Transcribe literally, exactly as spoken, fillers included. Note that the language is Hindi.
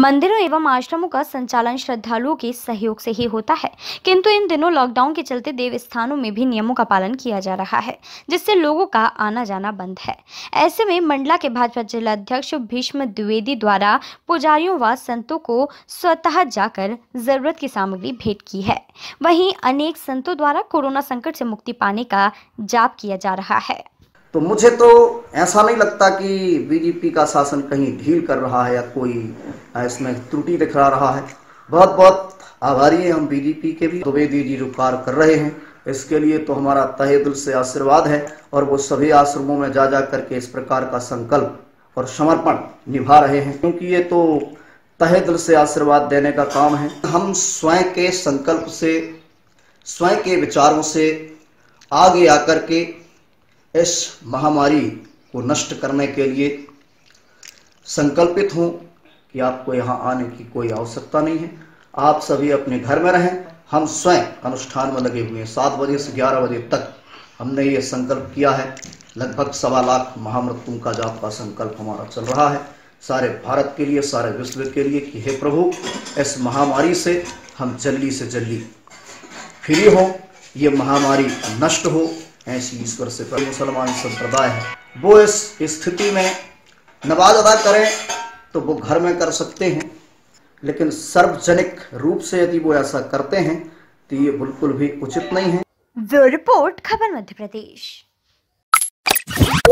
मंदिरों एवं आश्रमों का संचालन श्रद्धालुओं के सहयोग से ही होता है, किंतु इन दिनों लॉकडाउन के चलते देव स्थानों में भी नियमों का पालन किया जा रहा है, जिससे लोगों का आना जाना बंद है। ऐसे में मंडला के भाजपा जिला अध्यक्ष भीष्म द्विवेदी द्वारा पुजारियों व संतों को स्वतः जाकर जरूरत की सामग्री भेंट की है। वहीं अनेक संतों द्वारा कोरोना संकट से मुक्ति पाने का जाप किया जा रहा है। तो मुझे तो ऐसा नहीं लगता कि बीजेपी का शासन कहीं ढील कर रहा है या कोई इसमें त्रुटि दिखा रहा है। बहुत बहुत आभारी हैं हम बीजेपी के भी। द्विवेदी जी जो कार्य कर रहे हैं इसके लिए तो हमारा तहे दिल से आशीर्वाद है, और वो सभी आश्रमों में जा जा करके इस प्रकार का संकल्प और समर्पण निभा रहे हैं, क्योंकि ये तो तहे दिल से आशीर्वाद देने का काम है। हम स्वयं के संकल्प से, स्वयं के विचारों से आगे आकर के इस महामारी को नष्ट करने के लिए संकल्पित हूं कि आपको यहां आने की कोई आवश्यकता नहीं है। आप सभी अपने घर में रहें। हम स्वयं अनुष्ठान में लगे हुए हैं। सात बजे से ग्यारह बजे तक हमने ये संकल्प किया है। लगभग सवा लाख महामृत्युओं का जाप का संकल्प हमारा चल रहा है, सारे भारत के लिए, सारे विश्व के लिए, कि हे प्रभु इस महामारी से हम जल्दी से जल्दी फ्री हो, ये महामारी नष्ट हो। ऐसी ईश्वर से मुसलमान संप्रदाय है वो इस स्थिति में नमाज अदा करें तो वो घर में कर सकते हैं, लेकिन सार्वजनिक रूप से यदि वो ऐसा करते हैं तो ये बिल्कुल भी उचित नहीं है। ब्यूरो रिपोर्ट, खबर मध्य प्रदेश।